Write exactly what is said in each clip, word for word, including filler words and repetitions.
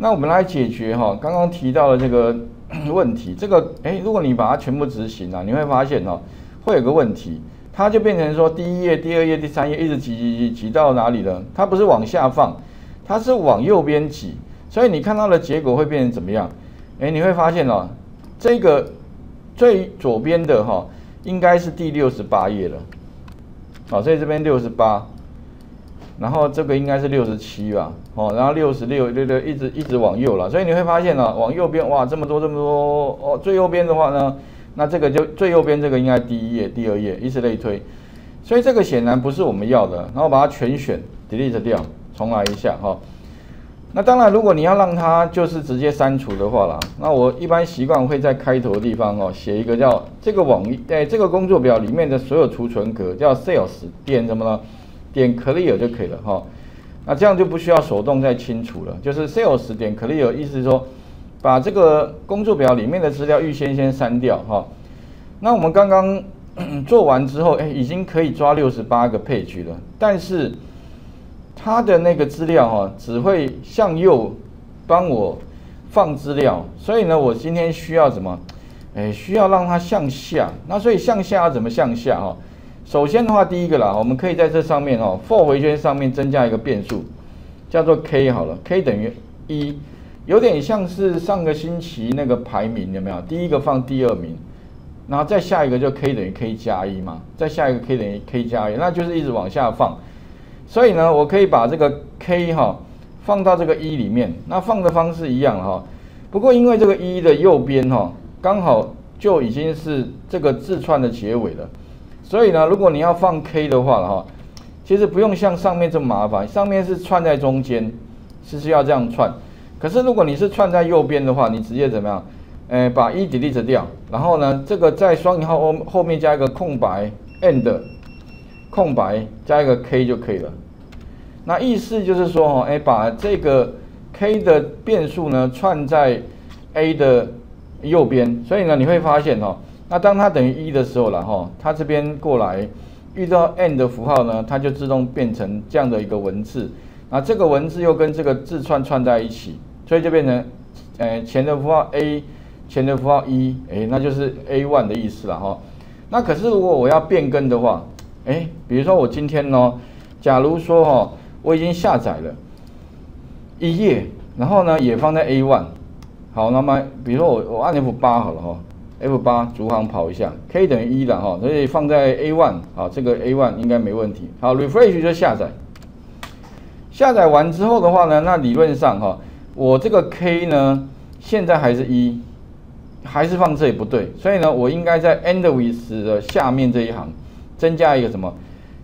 那我们来解决哈，刚刚提到的这个问题，这个哎，如果你把它全部执行啊，你会发现哦，会有个问题，它就变成说第一页、第二页、第三页一直挤挤挤挤到哪里了？它不是往下放，它是往右边挤，所以你看到的结果会变成怎么样？哎，你会发现哦，这个最左边的哈，应该是第六十八页了，好，所以这边六十八。然后这个应该是六十七吧，哦，然后六十六、六六一直一直往右了，所以你会发现呢、啊，往右边哇这么多这么多哦，最右边的话呢，那这个就最右边这个应该第一页、第二页，以此类推，所以这个显然不是我们要的，然后把它全选 delete 掉，重来一下哈、哦。那当然，如果你要让它就是直接删除的话啦，那我一般习惯会在开头的地方哦写一个叫这个网哎这个工作表里面的所有储存格叫 sales 点什么呢？点 clear 就可以了哈，那这样就不需要手动再清除了。就是 sales 点 clear， 意思是说把这个工作表里面的资料预先先删掉哈。那我们刚刚做完之后，哎，已经可以抓六十八个 page 了，但是它的那个资料哈只会向右帮我放资料，所以呢，我今天需要什么？哎，需要让它向下。那所以向下要怎么向下哈？首先的话，第一个啦，我们可以在这上面哦 ，for 回圈上面增加一个变数，叫做 k 好了 ，k 等于一，有点像是上个星期那个排名有没有？第一个放第二名，然后再下一个就 k 等于 k 加一嘛，再下一个 k 等于 k 加一，那就是一直往下放。所以呢，我可以把这个 k 哈放到这个一里面，那放的方式一样哈，不过因为这个一的右边哈刚好就已经是这个字串的结尾了。所以呢，如果你要放 k 的话哈，其实不用像上面这么麻烦，上面是串在中间，是需要这样串。可是如果你是串在右边的话，你直接怎么样？呃，把一 delete 掉，然后呢，这个在双引号后后面加一个空白 end， 空白加一个 k 就可以了。那意思就是说哈，哎，把这个 k 的变数呢串在 a 的右边，所以呢，你会发现哈。那当它等于一的时候了哈，它这边过来遇到 and 的符号呢，它就自动变成这样的一个文字。那这个文字又跟这个字串串在一起，所以就变成，呃，前的符号 a， 前的符号一，哎，那就是 a 一 的意思了哈。那可是如果我要变更的话，哎，比如说我今天呢，假如说哈，我已经下载了一页，然后呢也放在 a 一， 好，那么比如说我我按 F 八 好了哈。F 八 逐行跑一下 ，k 等于一了哈，所以放在 A 一， 好，这个 A 一 应该没问题。好 ，refresh 就下载。下载完之后的话呢，那理论上哈，我这个 k 呢，现在还是一，还是放这里不对，所以呢，我应该在 end with 的下面这一行增加一个什么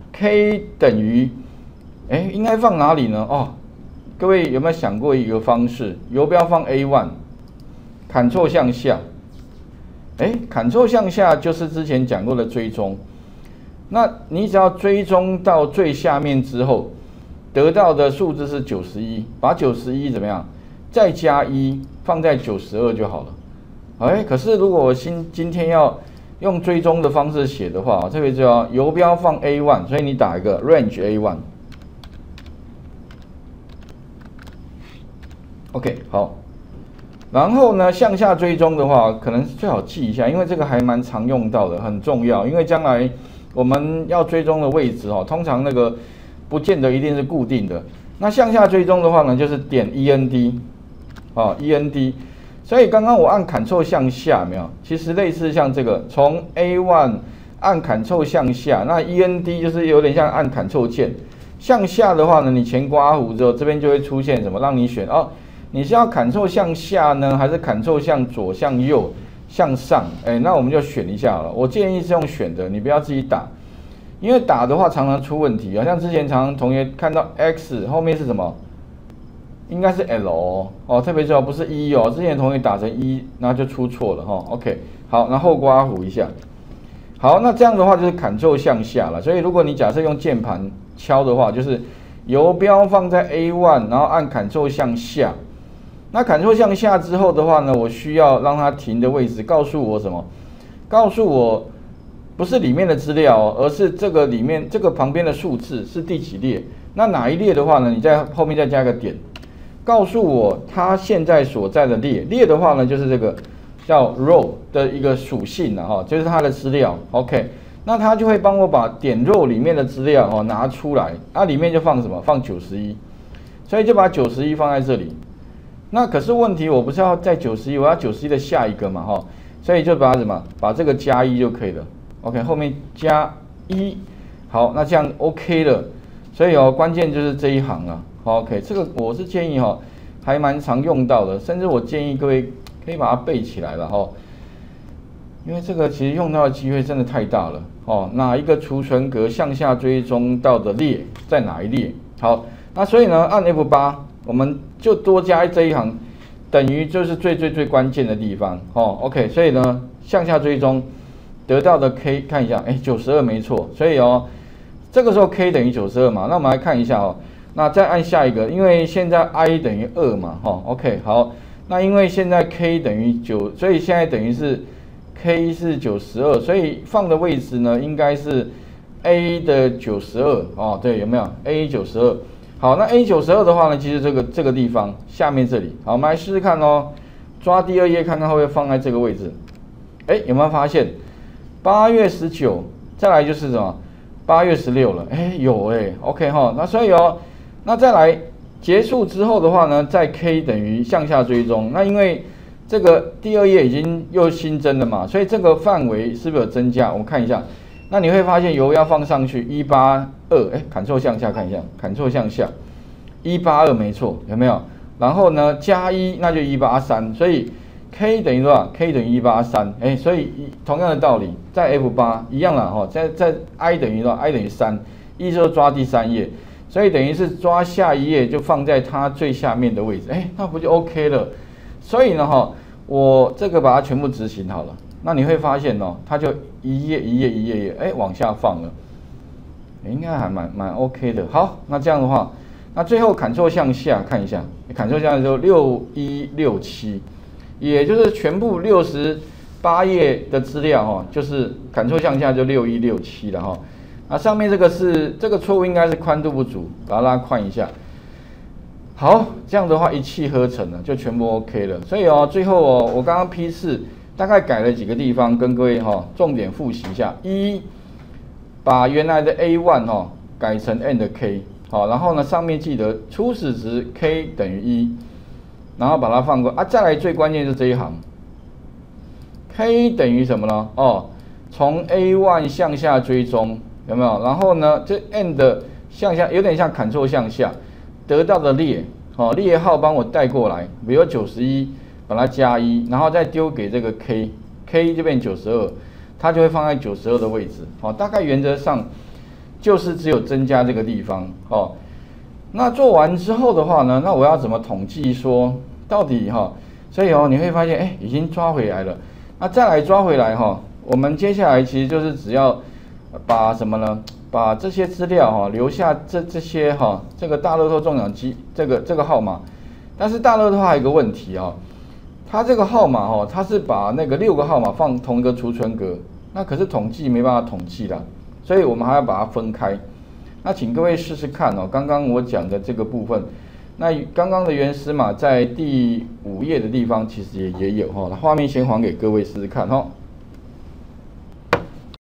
？k 等于，哎，应该放哪里呢？哦，各位有没有想过一个方式？游标放 A 一 ，Ctrl 向下。哎 ，Ctrl 向下就是之前讲过的追踪。那你只要追踪到最下面之后，得到的数字是九十一，把九十一怎么样？再加一放在九十二就好了。哎，可是如果我今今天要用追踪的方式写的话，特别就要游标放 A 一， 所以你打一个 range A 一。OK， 好。然后呢，向下追踪的话，可能最好记一下，因为这个还蛮常用到的，很重要。因为将来我们要追踪的位置哦，通常那个不见得一定是固定的。那向下追踪的话呢，就是点 E N D， 啊 E N D。所以刚刚我按 Ctrl 向下，没有？其实类似像这个，从 A 一 按 Ctrl 向下，那 E N D 就是有点像按 Ctrl 键。向下的话呢，你前刮弧之后，这边就会出现什么，让你选哦。你是要Ctrl向下呢，还是Ctrl向左、向右、向上？哎，那我们就选一下好了。我建议是用选的，你不要自己打，因为打的话常常出问题啊。像之前常常同学看到 X 后面是什么，应该是 L 哦，哦特别重要，不是一哦。之前同学打成一，然后就出错了哈、哦。OK， 好，然后刮弧一下。好，那这样的话就是Ctrl向下了。所以如果你假设用键盘敲的话，就是游标放在 A 一， 然后按Ctrl向下。那Ctrl向下之后的话呢，我需要让它停的位置告诉我什么？告诉我不是里面的资料哦，而是这个里面这个旁边的数字是第几列。那哪一列的话呢？你在后面再加个点。 告诉我它现在所在的列，列的话呢，就是这个叫 row 的一个属性了哈，就是它的资料 ，OK， 那它就会帮我把点 row 里面的资料哦拿出来，啊，里面就放什么？放九十一，所以就把九十一放在这里。那可是问题，我不是要在九十一，我要九十一的下一个嘛哈，所以就把它什么？把这个加一就可以了 ，OK， 后面加一，好，那这样 OK 了。所以哦，关键就是这一行啊。OK， 这个我是建议哈、哦，还蛮常用到的，甚至我建议各位可以把它背起来了哈、哦，因为这个其实用到的机会真的太大了哦。哪一个储存格向下追踪到的列在哪一列？好，那所以呢，按 F 八， 我们就多加这一行，等于就是最最最关键的地方哦。OK， 所以呢，向下追踪得到的 K 看一下，哎，九十二没错，所以哦。这个时候 K 等于九十二嘛，那我们来看一下哦。那再按下一个，因为现在 I 等于二嘛，哈 ，OK， 好。那因为现在 K 等于九，所以现在等于是 K 是九十二，所以放的位置呢应该是 A 的九十二哦，对，有没有 A 九十二？好，那 A 九十二的话呢，其实这个这个地方下面这里，好，我们来试试看哦。抓第二页看看会不会放在这个位置？哎，有没有发现八月十九，再来就是什么？八月十六了，哎，有哎 ，OK 哈，那所以哦，那再来结束之后的话呢，在 K 等于向下追踪，那因为这个第二页已经又新增了嘛，所以这个范围是不是有增加？我们看一下，那你会发现油要放上去一八二，哎，Ctrl向下看一下 ，Ctrl向下，一八二没错，有没有？然后呢，加一那就一八三，所以 K 等于多少 ？K 等于一八三，哎，所以同样的道理，在 F 八 一样啦哈，在在 I 等于多少 ？I 等于三，一就是抓第三页，所以等于是抓下一页就放在它最下面的位置，哎，那不就 OK 了？所以呢哈，我这个把它全部执行好了，那你会发现哦，它就一页一页一页页，哎，往下放了，应该还蛮蛮 OK 的。好，那这样的话，那最后 Ctrl 向下看一下 ，Ctrl 向下就六一六七。也就是全部六十八页的资料哈，就是 Ctrl 向下就六一六七了哈。那上面这个是这个错误应该是宽度不足，把它拉宽一下。好，这样的话一气呵成了，就全部 OK 了。所以哦，最后哦，我刚刚批次大概改了几个地方，跟各位哈重点复习一下。一，把原来的 A 一 哈改成 and K， 好，然后呢上面记得初始值 K 等于一。然后把它放过啊，再来最关键是这一行 ，K 等于什么呢？哦，从 A 一 向下追踪有没有？然后呢，这 and 向下有点像Ctrl向下得到的列，哦，列号帮我带过来，比如九十一，把它加一，然后再丢给这个 K，K 就变九十二，它就会放在九十二的位置，哦，大概原则上就是只有增加这个地方，哦。那做完之后的话呢，那我要怎么统计说到底哈？所以哦，你会发现哎，已经抓回来了。那再来抓回来哈，我们接下来其实就是只要把什么呢？把这些资料哈留下这这些哈，这个大乐透中奖机这个这个号码。但是大乐透还有一个问题啊，它这个号码哈，它是把那个六个号码放同一个储存格，那可是统计没办法统计啦，所以我们还要把它分开。那请各位试试看哦，刚刚我讲的这个部分，那刚刚的原始码在第五页的地方其实也也有哈，画面先还给各位试试看哈。